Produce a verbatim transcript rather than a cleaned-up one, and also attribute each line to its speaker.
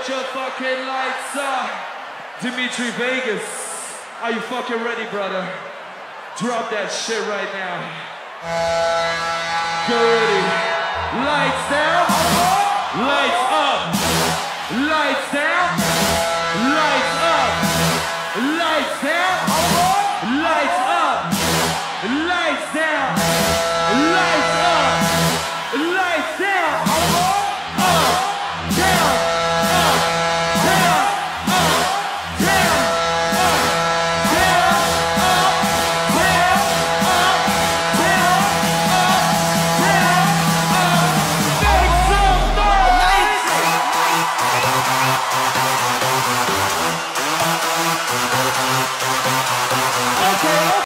Speaker 1: your fucking lights up. Dimitri Vegas, are you fucking ready, brother? Drop that shit right now. Go ready. Lights down, lights up, lights down.